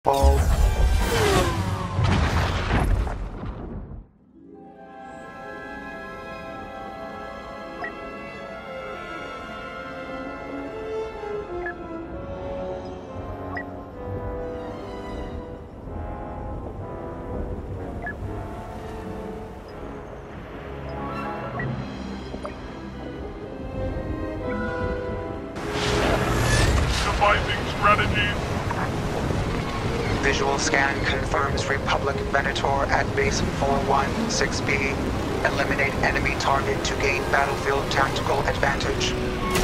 Ball. Devising strategies. Visual scan confirms Republic Venator at base 416B. Eliminate enemy target to gain battlefield tactical advantage.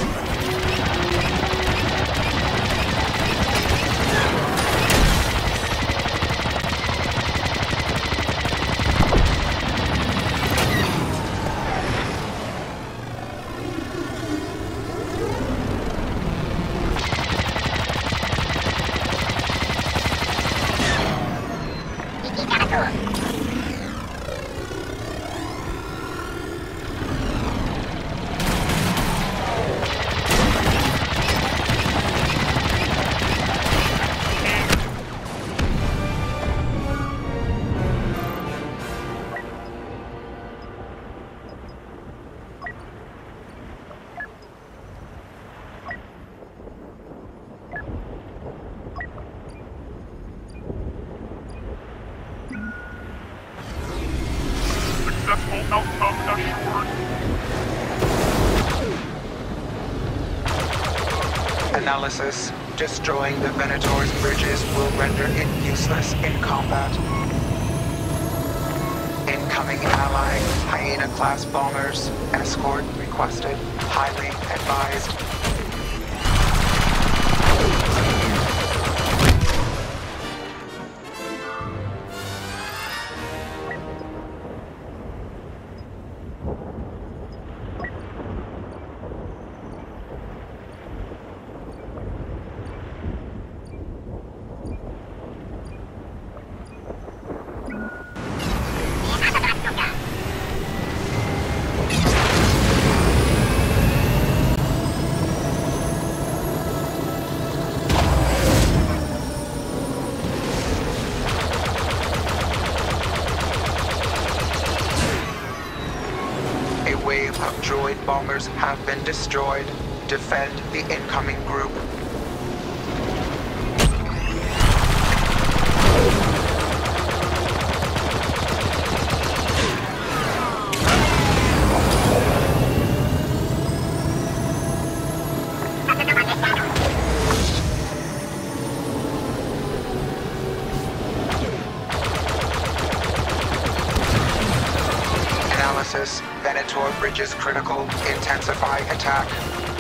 Successful outcome assured. Analysis. Destroying the Venator's bridges will render it useless in combat. Incoming ally, Hyena-class bombers. Escort requested. Highly advised. A wave of droid bombers have been destroyed. Defend the incoming group. Analysis. Venator bridges critical. Intensify attack.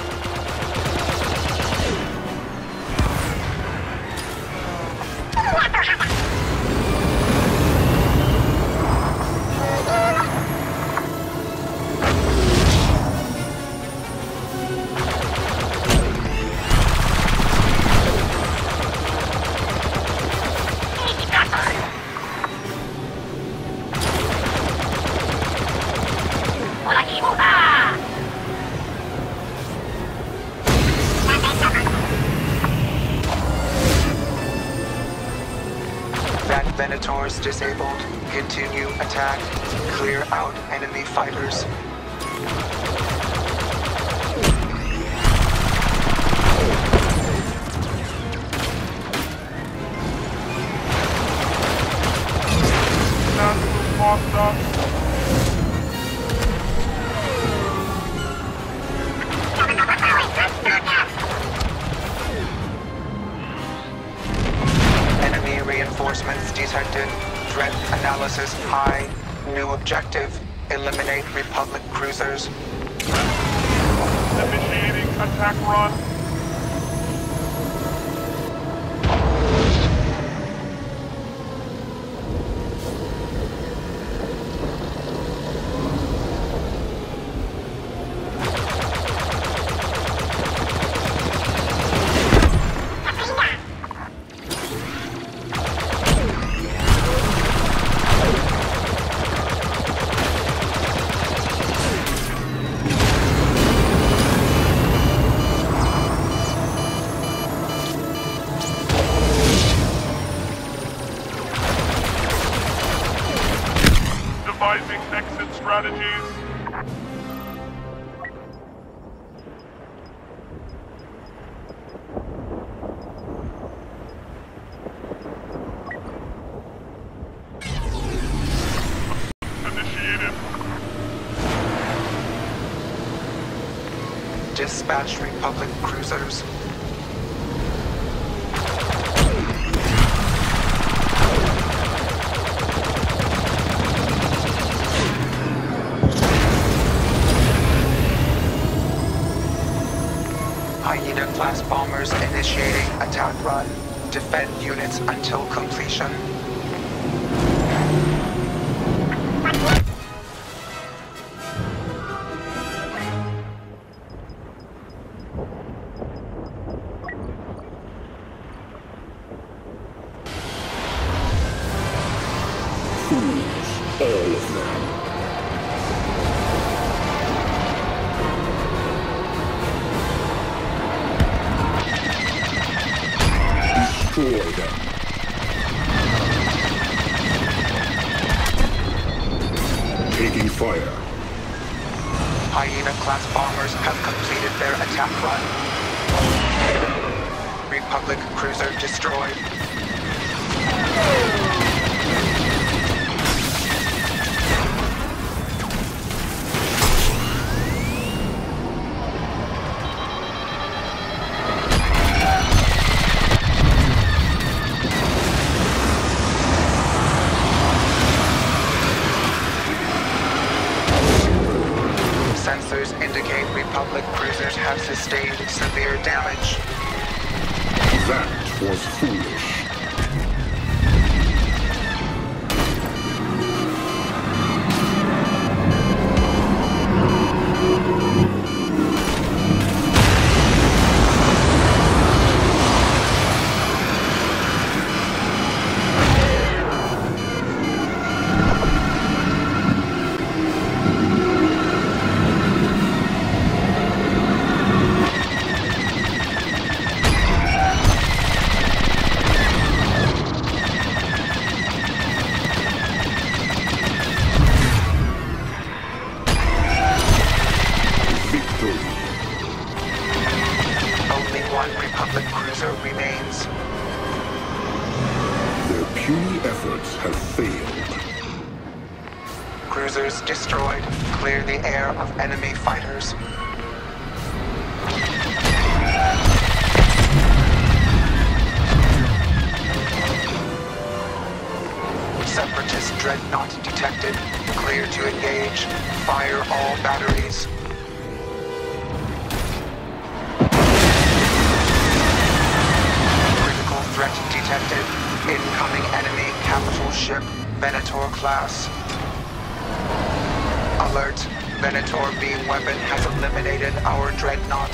That Venator's disabled. Continue attack. Clear out enemy fighters. That's lost us. Enemy reinforcements detected. Threat analysis high. New objective. Eliminate Republic cruisers. Initiating attack run. Devising exit strategies. Initiated. Dispatch Republic cruisers. Hyena-class bombers initiating attack run. Defend units until completion. Fools, all of them. Destroy them. Taking fire. Hyena-class bombers have completed their attack run. Republic cruiser destroyed. Sensors indicate Republic cruisers have sustained severe damage. That was foolish. Only one Republic cruiser remains. Their puny efforts have failed. Cruisers destroyed. Clear the air of enemy fighters. Separatist dreadnought detected. Clear to engage. Fire all batteries. Critical threat detected. Incoming enemy capital ship, Venator class. Alert. Venator beam weapon has eliminated our dreadnought.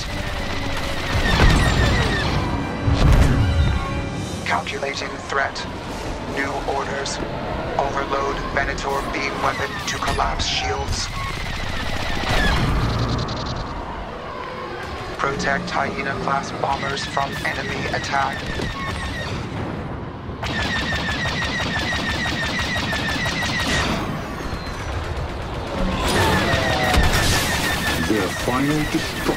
Calculating threat. New orders. Overload Venator beam weapon to collapse shields. Protect Hyena-class bombers from enemy attack. Their final destruction.